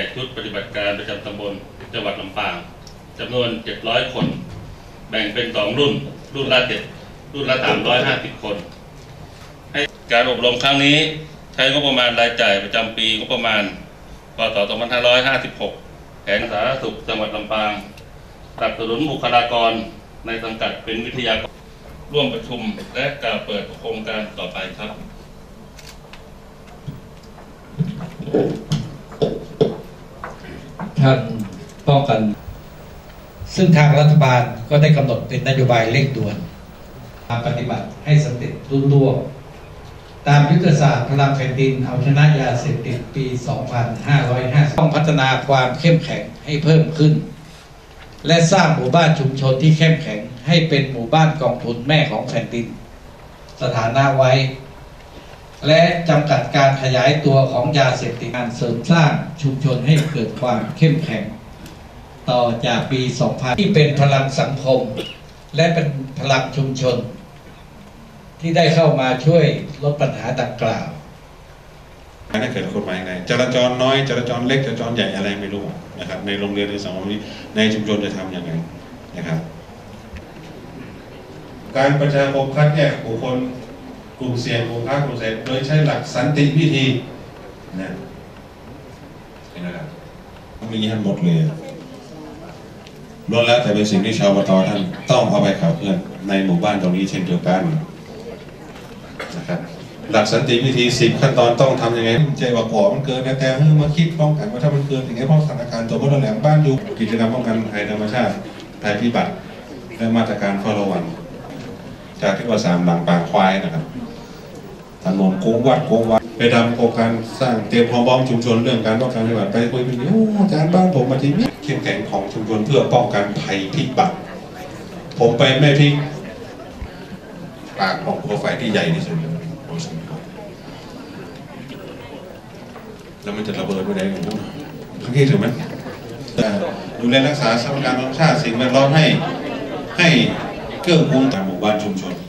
ชุดปฏิบัติการประจำตำบลจังหวัดลำปางจำนวน700 คนแบ่งเป็น2รุ่นละ350 คนให้การอบรมครั้งนี้ใช้งบประมาณรายจ่ายประจำปีงบประมาณพ.ศ. 2556แผนสาธารณสุขจังหวัดลำปางสนับสนุนบุคลากรในสังกัดเป็นวิทยากรร่วมประชุมและกล่าวเปิดโครงการต่อไปครับท่านป้องกันซึ่งทางรัฐบาลก็ได้กำหนดเป็นนโยบายเร่งด่วนมาปฏิบัติให้สำเร็จรุ่ร่วงตามยุทธศาสตร์พลังแผ่นดินเอาชนะยาเสพติดปี 2550 ต้องพัฒนาความเข้มแข็งให้เพิ่มขึ้นและสร้างหมู่บ้านชุมชนที่เข้มแข็งให้เป็นหมู่บ้านกองทุนแม่ของแผ่นดินสถานะไว้และจำกัดการขยายตัวของยาเสพติดการเสริมสร้างชุมชนให้เกิดความเข้มแข็งต่อจากปี 2000 ที่เป็นพลังสังคมและเป็นพลังชุมชนที่ได้เข้ามาช่วยลดปัญหาดังกล่าวถ้าเกิดกฎหมายไหนจราจรน้อยจราจรเล็กจราจรใหญ่อะไรไม่รู้นะครับในโรงเรียนในสังคมนี้ในชุมชนจะทำอย่างไรนะครับการประชาคมคัดแยกบุคคลกลุ่มเสี่ยงกลุ่มค้ากลุ่มเสี่ยงโดยใช้หลักสันติวิธีนะครับมีทั้งหมดเลยล้วนแล้วแต่เป็นสิ่งที่ชาวอบต.ท่านต้องเอาไปขับเคลื่อนในหมู่บ้านตรงนี้เช่นเดียวกันนะครับหลักสันติวิธี10 ขั้นตอนต้องทำยังไงใจว่าก่อมันเกินแต่มาคิดป้องกันว่าถ้ามันเกินอย่างไรเพราะสถานการณ์ตัวบ้านแหลมบ้านอยู่กิจกรรมป้องกันภัยธรรมชาติภัยพิบัติและมาตรการเฝ้าระวังจากที่ว่า3 หลังปางควายนะครับถนนโค้งวัดไปทำโครงการสร้างเตรียมพร้อมบ้องชุมชนเรื่องการป้องกันภัยพิบัติไปคุยเป็นอาจารย์บ้านผมมาที่นี่เข้มแข็งของชุมชนเพื่อป้องกันภัยพิบัติผมไปแม่พิปากของตัวไฟที่ใหญ่ที่สุดแล้วมันจะระเบิดไปได้ของพวกทั้งที่ถูกไหมดูแลรักษาสมการธรรมชาติสิ่งแวดล้อมให้เกื้อกูลต่อหมู่บ้านชุมชน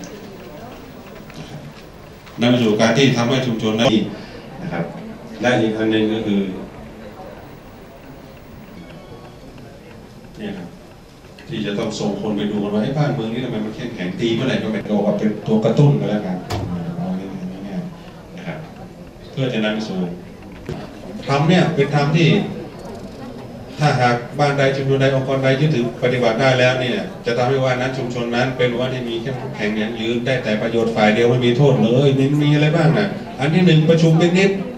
นำไปสู่การที่ทำให้ชุมชนนั้นนะครับและอีกอันหนึ่งก็คือเนี่ยครับที่จะต้องส่งคนไปดูกันว่าบ้านเมืองนี้ทำไมมันเข้มแข็งตีเมื่อไหร่ก็ไม่โตกับเป็นตัวกระตุ้นก็แล้วกันนะครับเพื่อจะนำไปสู่ทำเนี่ยเป็นธรรมที่ถ้าหากบ้านใดชุมชนใดองค์กรใดยึดถือปฏิบัติได้แล้วเนี่ยจะทำให้ว่านั้นชุมชนนั้นเป็นว่าที่มีเข้มแข็งอย่างยืนได้แต่ประโยชน์ฝ่ายเดียวไม่มีโทษเลยมีอะไรบ้างนะอันที่1ประชุมเป็นนิด